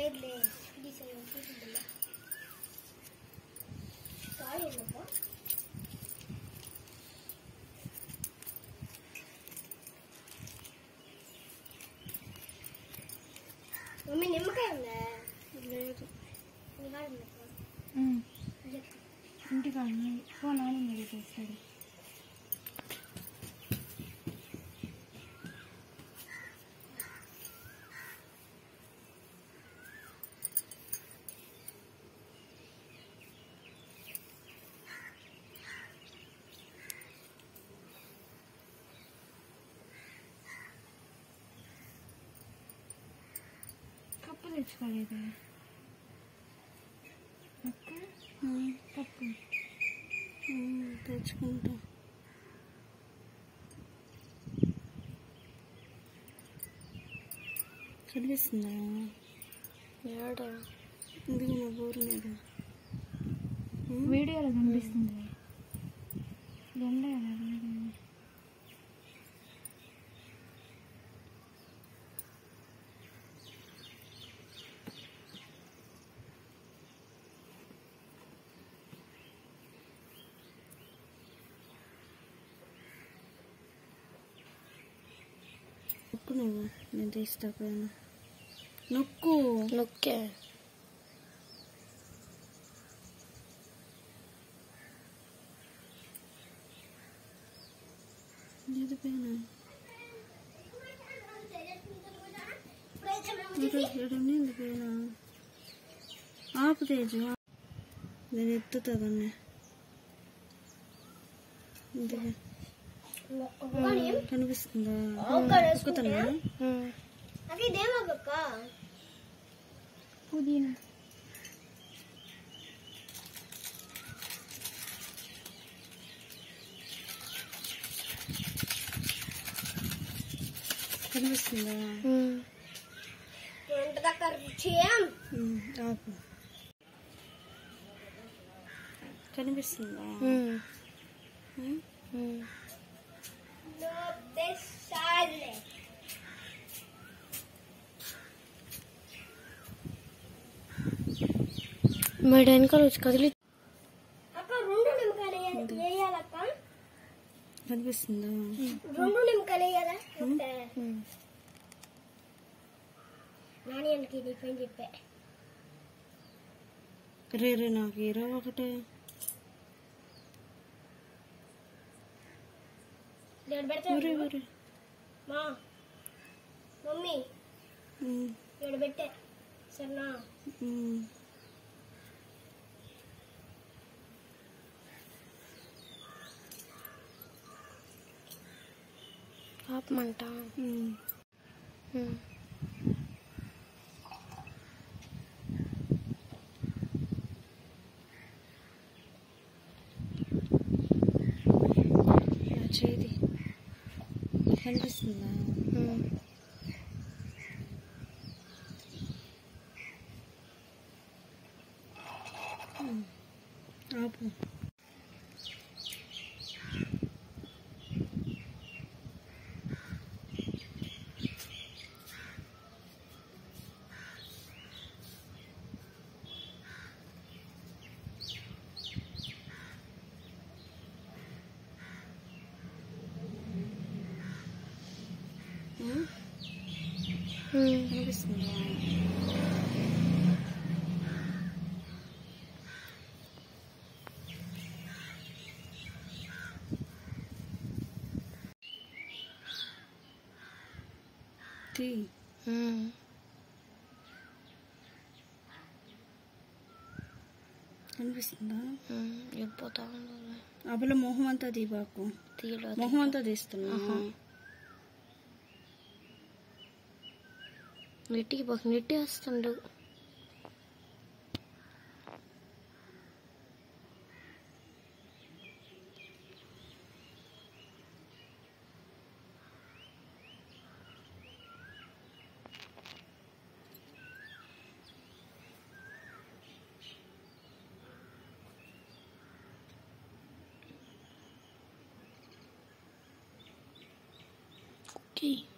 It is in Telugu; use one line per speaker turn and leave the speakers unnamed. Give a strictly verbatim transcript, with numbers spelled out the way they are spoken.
మమ్మీ నిమ్మకాయ ఉందా? లేదు. ఇంటికి ఫోన్ ఆన్ మీద చేస్తాడు. కప్పు తెచ్చుకోలేదు అక్క. కప్పు తెచ్చుకుంటా. కనిపిస్తుందా? ఏడా ఎందుకు నా బోర్ మీద వీడియోలో కనిపిస్తుంది. ఎండ నొక్కు. నువ్వు నేను తీస్తా పైన నొక్కు. నొక్కే ఇది పైన ఎడుంది పైన. ఆపు తేజు, నేను ఎత్తుతుందన్నీ. కనిపిస్తుందా? ఎక్కుతున్నా. పుదీనా కనిపిస్తుందా? ఆపు. కనిపిస్తుందా? మేడ వెనకాల వచ్చి కదిలి కనిపిస్తుందా? రెండు నిమ్మకాయలు వేయాలా? నాని చెప్పా రే రే నాకు ఇరవై ఒకటే మమ్మీ పెట్టే సరేనా? ఆపమంట. చేది కనిపిస్తుందా? ఆపు. కనిపిస్తుందా? కనిపిస్తుందా? ఎప్పుతా అప్పుడు మొహం అంతా దీపాకు మొహం అంతా తీస్తున్నా. నెట్టికి పోక నెట్టి వస్తుండు. Okay.